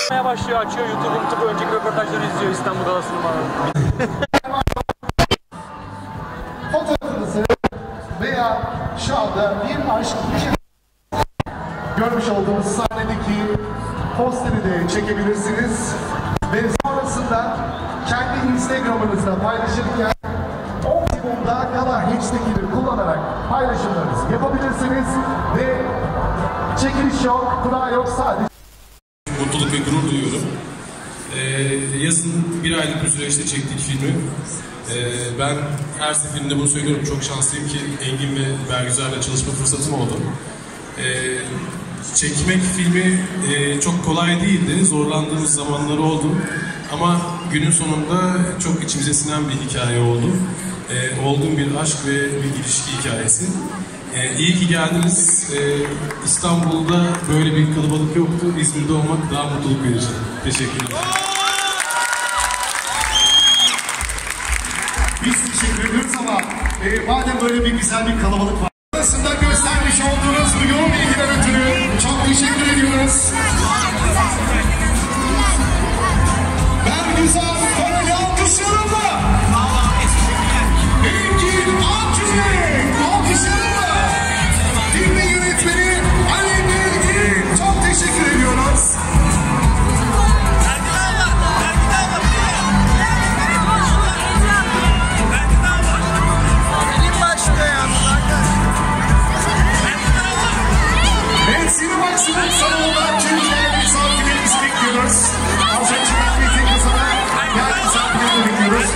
Başlıyor, açıyor YouTube önceki röportajları izliyor İstanbul Galası'nı bana. Fotoğrafınızı veya şu anda bir aşk görmüş olduğunuz sahnedeki posteri de çekebilirsiniz ve sonrasında kendi Instagram'ınızda paylaşırken Optimum'da gala hashtag'ini kullanarak paylaşımlarınızı yapabilirsiniz ve çekiliş yok, kura yok, sadece mutluluk ve gurur duyuyorum. Yazın bir aylık bir süreçte çektik filmi. Ben her seferinde bunu söylüyorum. Çok şanslıyım ki Engin ve Bergüzar'la çalışma fırsatım oldu. Çekmek filmi çok kolay değildi. Zorlandığımız zamanları oldu. Ama günün sonunda çok içimize sinen bir hikaye oldu. Olgun bir aşk ve bir ilişki hikayesi. İyi ki geldiniz. İstanbul'da böyle bir kalabalık yoktu. İzmir'de olmak daha mutluluk verici. Teşekkürler. biz teşekkür ediyoruz ama madem böyle bir güzel bir kalabalık var. Arasında göstermiş olduğunuz bu yoğun ilgiden ötürü çok teşekkür ediyoruz. Bergüzar Koreli alkışlarımla Engin Akgüz'e alkışlarımla filmin yönetmeni Ali Bilgin çok teşekkür ediyoruz. Maksimum salonunda Türkiye'de misafirlerimizi bekliyoruz. Az önce bir kazana geldi misafirleri bekliyoruz.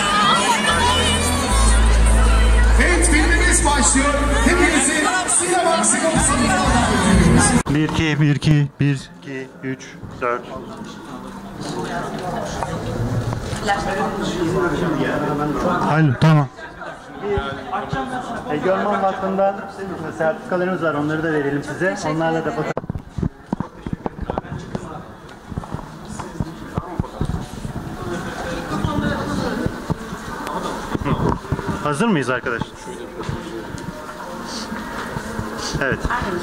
Evet, filmimiz başlıyor. Hepinizi Sine Maksimum salonuna davet ediyoruz. 1 2 3 4. Alo, tamam. Görman Vakfı'ndan sertifikalarımız var, onları da verelim size. Onlarla da fotoğraf. Hazır mıyız arkadaşlar? Evet.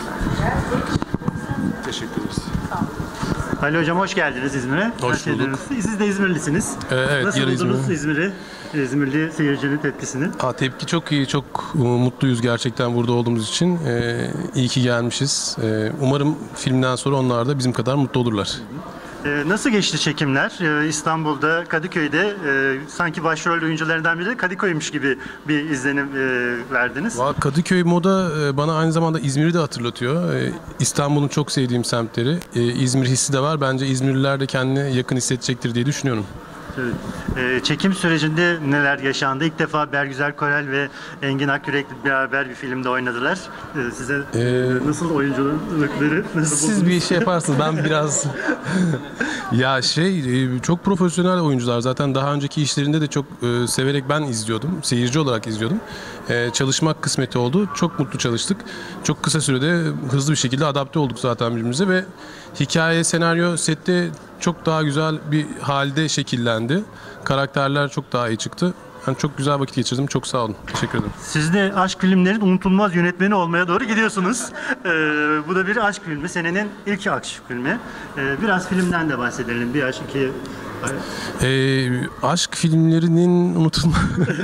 Teşekkür ederiz. Ali Hocam hoş geldiniz İzmir'e. Hoş bulduk. Siz de İzmirlisiniz. Evet, nasıl buldunuz İzmir'i? İzmirli seyircinin tepkisini? Tepki çok iyi, çok mutluyuz gerçekten burada olduğumuz için. İyi ki gelmişiz. Umarım filmden sonra onlar da bizim kadar mutlu olurlar. Nasıl geçti çekimler? İstanbul'da, Kadıköy'de sanki başrol oyuncularından biri de Kadıköy'müş gibi bir izlenim verdiniz. Kadıköy moda bana aynı zamanda İzmir'i de hatırlatıyor. İstanbul'un çok sevdiğim semtleri. İzmir hissi de var. Bence İzmirliler de kendini yakın hissedecektir diye düşünüyorum. Evet. Çekim sürecinde neler yaşandı? İlk defa Bergüzar Korel ve Engin Akyürek'le beraber bir filmde oynadılar. Size nasıl oyunculukları? Siz bir şey yaparsınız. Ben biraz çok profesyonel oyuncular. Zaten daha önceki işlerinde de çok severek ben izliyordum. Seyirci olarak izliyordum. Çalışmak kısmeti oldu. Çok mutlu çalıştık. Çok kısa sürede hızlı bir şekilde adapte olduk zaten birbirimize ve hikaye, senaryo sette çok daha güzel bir halde şekillendi. Karakterler çok daha iyi çıktı. Ben çok güzel vakit geçirdim. Çok sağ olun. Teşekkür ederim. Siz de aşk filmlerin unutulmaz yönetmeni olmaya doğru gidiyorsunuz. Bu da bir aşk filmi. Senenin ilk aşk filmi. Biraz filmden de bahsedelim. Bir aşk, iki... Aşk filmlerinin unutulmaz...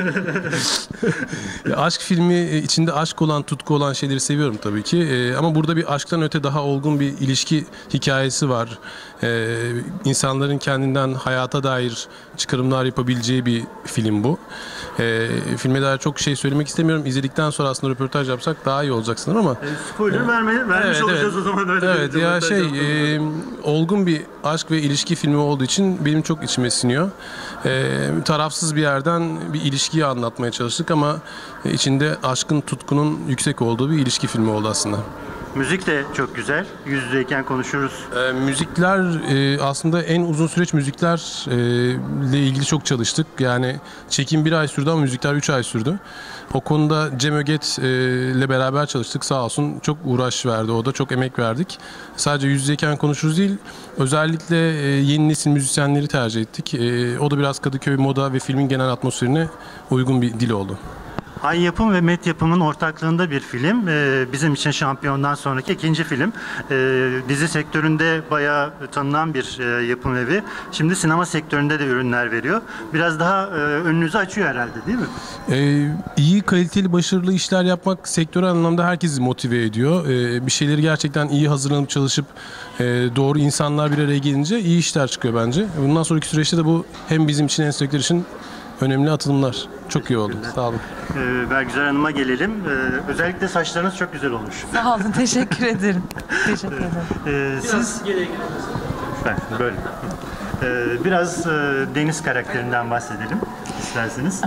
Aşk filmi içinde aşk olan, tutku olan şeyleri seviyorum tabii ki. Ama burada bir aşktan öte daha olgun bir ilişki hikayesi var. İnsanların kendinden hayata dair çıkarımlar yapabileceği bir film bu. Filme dair çok şey söylemek istemiyorum. İzledikten sonra aslında röportaj yapsak daha iyi olacak sanırım ama. Spoiler vermiş olacağız o zaman. Öyle evet ya olgun bir aşk ve ilişki filmi olduğu için benim çok içime siniyor. Tarafsız bir yerden bir ilişkiyi anlatmaya çalıştık ama içinde aşkın, tutkunun yüksek olduğu bir ilişki filmi oldu aslında. Müzik de çok güzel. Yüz yüzeyken konuşuruz. Müzikler aslında en uzun süreç müziklerle ilgili çok çalıştık. Yani çekim 1 ay sürdü ama müzikler 3 ay sürdü. O konuda Cem Öget ile beraber çalıştık. Sağ olsun çok uğraş verdi. O da çok emek verdik. Sadece yüz yüzeyken konuşuruz değil. Özellikle yeni nesil müzisyenleri tercih ettik. O da biraz Kadıköy moda ve filmin genel atmosferine uygun bir dil oldu. Ay Yapım ve Met Yapım'ın ortaklığında bir film. Bizim için şampiyondan sonraki ikinci film. Dizi sektöründe bayağı tanınan bir yapım evi. Şimdi sinema sektöründe de ürünler veriyor. Biraz daha önünüzü açıyor herhalde, değil mi? İyi, kaliteli, başarılı işler yapmak sektörel anlamda herkesi motive ediyor. Bir şeyleri gerçekten iyi hazırlanıp çalışıp doğru insanlar bir araya gelince iyi işler çıkıyor bence. Bundan sonraki süreçte de bu hem bizim için hem sektör için önemli atılımlar. Çok iyi oldu. Sağ olun. Bergüzar Hanım'a gelelim. Özellikle saçlarınız çok güzel olmuş. Sağ olun, teşekkür ederim. Teşekkür ederim. Siz... Böyle. Biraz Deniz karakterinden bahsedelim isterseniz.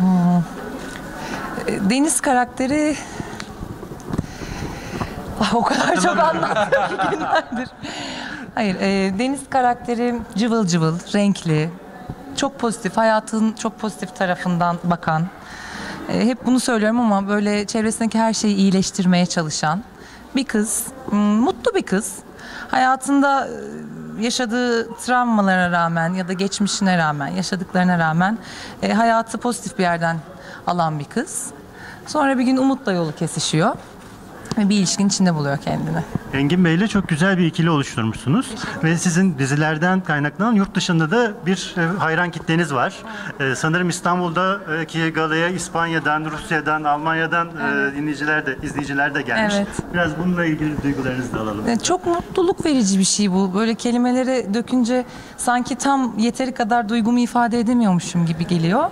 Deniz karakteri... O kadar çok anlattım ki günlerdir. Hayır, Deniz karakteri cıvıl cıvıl, renkli, çok pozitif, hayatın çok pozitif tarafından bakan. Hep bunu söylüyorum ama böyle çevresindeki her şeyi iyileştirmeye çalışan bir kız, mutlu bir kız. Hayatında yaşadığı travmalara rağmen ya da geçmişine rağmen, yaşadıklarına rağmen hayatı pozitif bir yerden alan bir kız. Sonra bir gün Umut'la yolu kesişiyor ve bir ilişkinin içinde buluyor kendini. Engin Bey'le çok güzel bir ikili oluşturmuşsunuz. Ve sizin dizilerden kaynaklanan yurt dışında da bir hayran kitleniz var. Sanırım İstanbul'daki galaya İspanya'dan, Rusya'dan, Almanya'dan izleyiciler de gelmiş. Evet. Biraz bununla ilgili duygularınızı da alalım. Çok mutluluk verici bir şey bu. Böyle kelimelere dökünce sanki tam yeteri kadar duygumu ifade edemiyormuşum gibi geliyor.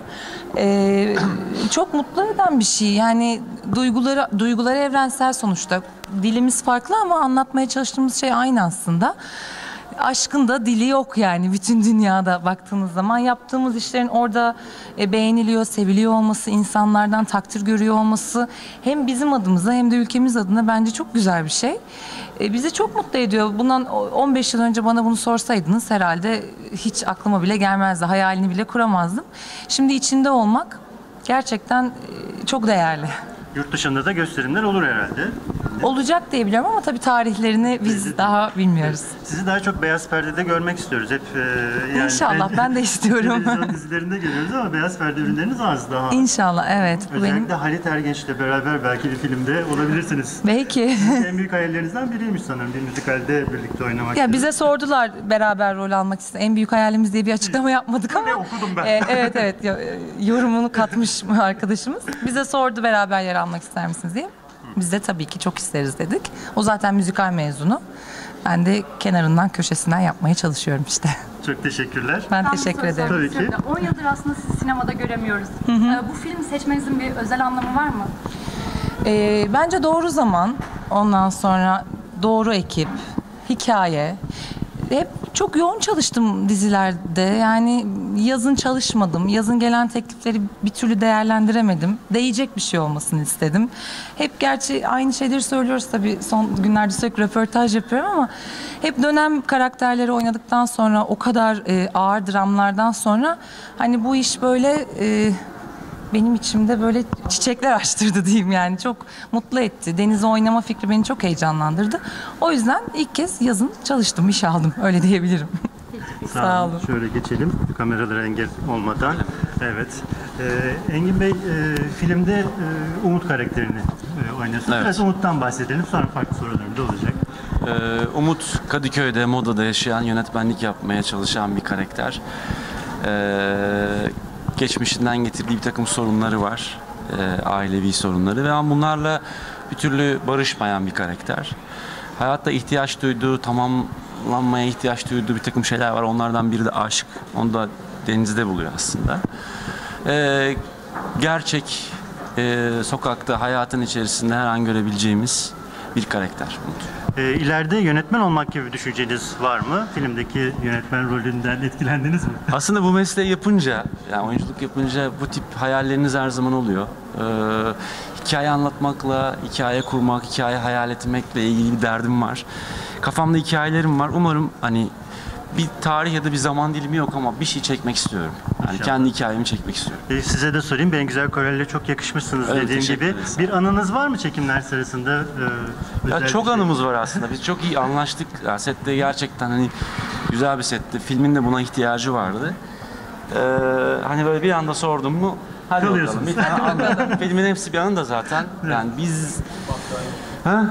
Çok mutlu eden bir şey. Yani duyguları evrensel sonuçta. Dilimiz farklı ama anlatmaya çalıştığımız şey aynı aslında. Aşkın da dili yok yani bütün dünyada baktığınız zaman. Yaptığımız işlerin orada beğeniliyor, seviliyor olması, insanlardan takdir görüyor olması hem bizim adımıza hem de ülkemiz adına bence çok güzel bir şey. Bizi çok mutlu ediyor. Bundan 15 yıl önce bana bunu sorsaydınız herhalde hiç aklıma bile gelmezdi. Hayalini bile kuramazdım. Şimdi içinde olmak gerçekten çok değerli. Yurt dışında da gösterimler olur herhalde. Olacak diye biliyorum ama tabii tarihlerini biz daha bilmiyoruz. Sizi daha çok beyaz perdede görmek istiyoruz. Hep yani İnşallah, ben de istiyorum. Televizyon dizilerinde görüyoruz ama beyaz perde ürünleriniz az daha. İnşallah, evet. Bu Özellikle benim. Halit Ergenç'le beraber belki bir filmde olabilirsiniz. Belki. En büyük hayallerinizden biriymiş sanırım bir müzikalde birlikte oynamak. Ya bize sordular beraber rol almak istedim. En büyük hayalimiz diye bir açıklama yapmadık ama. Okudum ben. Evet, yorumunu katmış arkadaşımız. Bize sordu beraber yer almak ister misiniz diye. Biz de tabii ki çok isteriz dedik. O zaten müzikal mezunu. Ben de kenarından köşesinden yapmaya çalışıyorum işte. Çok teşekkürler. Ben teşekkür ederim. Tabii ki. 10 yıldır aslında sizi sinemada göremiyoruz. Bu filmi seçmenizin bir özel anlamı var mı? Bence doğru zaman, ondan sonra doğru ekip, hikaye. Hep çok yoğun çalıştım dizilerde. Yani yazın çalışmadım. Yazın gelen teklifleri bir türlü değerlendiremedim. Değecek bir şey olmasını istedim. Hep gerçi aynı şeyleri söylüyoruz tabii. Son günlerde sürekli röportaj yapıyorum ama hep dönem karakterleri oynadıktan sonra o kadar ağır dramlardan sonra hani bu iş böyle benim içimde böyle çiçekler açtırdı diyeyim yani. Çok mutlu etti. Denize oynama fikri beni çok heyecanlandırdı. O yüzden ilk kez yazın çalıştım, iş aldım. Öyle diyebilirim. Sağ olun. Şöyle geçelim kameralara engel olmadan. Evet. Engin Bey filmde Umut karakterini oynuyorsunuz. Evet. Biraz Umut'tan bahsedelim. Sonra farklı sorularım da olacak. Umut Kadıköy'de, Moda'da yaşayan, yönetmenlik yapmaya çalışan bir karakter. Geçmişinden getirdiği bir takım sorunları var. Ailevi sorunları ve bunlarla bir türlü barışmayan bir karakter. Hayatta ihtiyaç duyduğu, tamamlanmaya ihtiyaç duyduğu bir takım şeyler var. Onlardan biri de aşk. Onu da denizde buluyor aslında. Gerçek, sokakta, hayatın içerisinde her an görebileceğimiz bir karakter Umut. İleride yönetmen olmak gibi bir düşünceniz var mı? Filmdeki yönetmen rolünden etkilendiniz mi? Aslında bu mesleği yapınca, yani oyunculuk yapınca bu tip hayalleriniz her zaman oluyor. Hikaye anlatmakla, hikaye kurmak, hikaye hayal etmekle ilgili bir derdim var. Kafamda hikayelerim var. Umarım hani bir tarih ya da bir zaman dilimi yok ama bir şey çekmek istiyorum. Yani kendi hikayemi çekmek istiyorum. Size de sorayım. Bengizer Korel'le çok yakışmışsınız Evet, dediğim teşekkür gibi. ederiz. Bir anınız var mı çekimler sırasında? Ya Özel çok bir şey? anımız var aslında. Biz çok iyi anlaştık. Ya sette gerçekten hani güzel bir setti. Filmin de buna ihtiyacı vardı. Hani böyle bir anda sordum mu Hadi Kalıyorsunuz. bakalım. Bir tane filmin hepsi bir yanında zaten. Yani biz... Ha?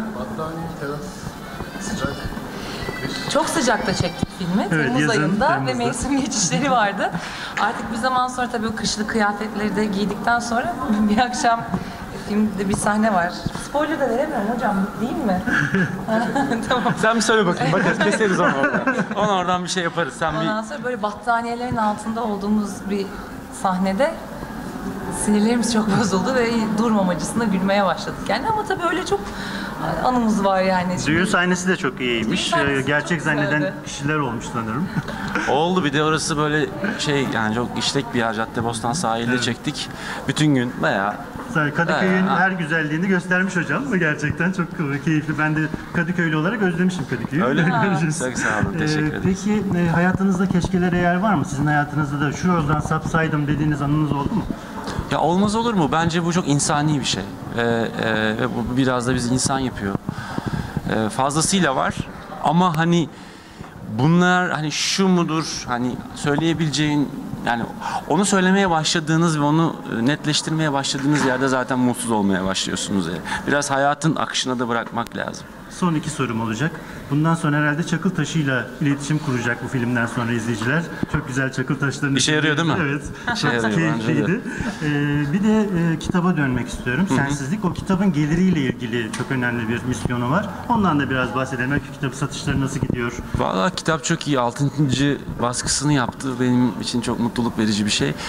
Çok sıcakta çektik filmi. Evet, Temmuz yazın, ayında ve Temmuz'da. mevsim geçişleri vardı. Artık bir zaman sonra tabii o kışlık kıyafetleri de giydikten sonra bir akşam filmde bir sahne var. Spoiler da veremiyorum hocam, değil mi? Tamam. Sen bir söyle bakayım. Bakarız, keseriz onu oradan. Onu oradan bir şey yaparız. Sen bir... Ondan sonra böyle battaniyelerin altında olduğumuz bir sahnede sinirlerimiz çok bozuldu ve durmamacısına gülmeye başladık yani, ama tabii öyle çok anımız var yani. Düğün sahnesi de çok iyiymiş. Düğün sahnesi Gerçek çok zanneden güzeldi. kişiler olmuş sanırım. Oldu, bir de orası böyle şey yani çok işlek bir yer. Caddebostan sahilde çektik. Bütün gün bayağı. Kadıköy'ün Evet. her güzelliğini göstermiş hocam. Gerçekten çok keyifli. Ben de Kadıköylü olarak özlemişim Kadıköy'ü. Öyle mi? Göreceğiz. Çok sağ olun, teşekkür ederim. Peki hayatınızda keşkelere yer var mı? Sizin hayatınızda da şu yoldan sapsaydım dediğiniz anınız oldu mu? Ya olmaz olur mu? Bence bu çok insani bir şey. Ve bu biraz da bizi insan yapıyor. Fazlasıyla var. Ama hani bunlar hani şu mudur? Hani söyleyebileceğin, yani onu söylemeye başladığınız ve onu netleştirmeye başladığınız yerde zaten mutsuz olmaya başlıyorsunuz. Biraz hayatın akışına da bırakmak lazım. Son 2 sorum olacak. Bundan sonra herhalde çakıl taşıyla iletişim kuracak bu filmden sonra izleyiciler. Çok güzel çakıl taşlarını... İşe yarıyor değil mi? Evet. İşe yarıyor, bence de. Keyifliydi. Bir de kitaba dönmek istiyorum. Sensizlik. O kitabın geliriyle ilgili çok önemli bir misyonu var. Ondan da biraz bahsedelim. Belki kitap satışları nasıl gidiyor? Vallahi kitap çok iyi. 6. baskısını yaptı. Benim için çok mutluluk verici bir şey.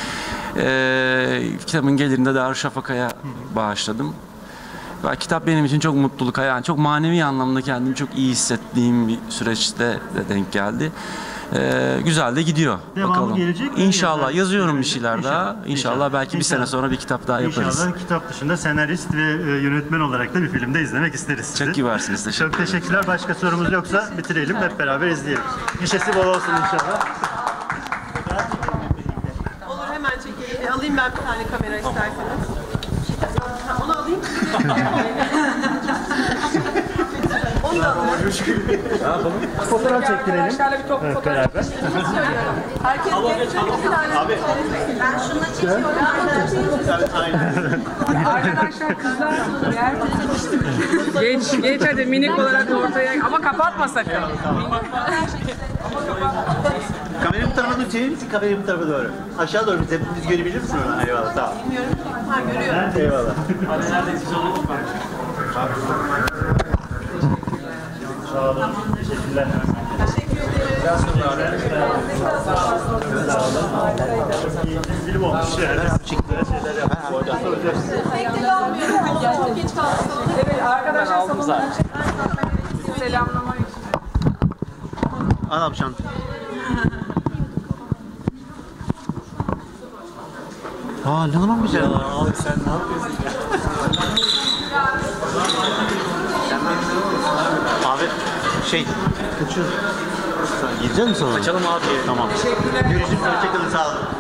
Kitabın gelirini de Darüşşafaka'ya bağışladım. Ve kitap benim için çok mutluluk, yani çok manevi anlamda kendimi çok iyi hissettiğim bir süreçte de denk geldi. Güzel de gidiyor. Devamı bakalım. gelecek mi? İnşallah. Yazar- Yazıyorum bir şeyler daha. İnşallah belki bir sene sonra bir kitap daha yaparız. İnşallah kitap dışında senarist ve yönetmen olarak da bir filmde izlemek isteriz sizi. Çok kibarsınız. Teşekkür Çok teşekkürler. Başka sorumuz yoksa bitirelim. Hep beraber izleyelim. Gişesi bol olsun inşallah. Olur, hemen çekelim. Alayım ben bir tane kamera isterseniz. Ha, onu alayım. Onu da alayım. Fotoğraf çektirelim. Arkadaşlarla bir top Evet, fotoğraf beraber. söylüyorum. Herkes gelecek bir tane. Abi. Ben şununla çekiyorum. Arkadaşlar kızlar geç hadi minik olarak ortaya ama kapatma sakın. Kameranın tarafına doğru çevirir misin? Kameranın tarafına doğru. Aşağı doğru biz görebilir misin oradan? Eyvallah, sağ ol. Bilmiyorum. Ha, görüyorum. Eyvallah. Sağ olun. Teşekkürler. Film olmuş yani. Çok geç kaldım. Evet arkadaşlar salondan selamlama. Al abi çantayı. Aa ne zaman güzel. Abi sen ne yapıyorsun? Abi kaçıyoruz. Sen gidecek misin sonra? Kaçalım abi. Tamam. Görüşürüz. Hoşçakalın. Sağ olun.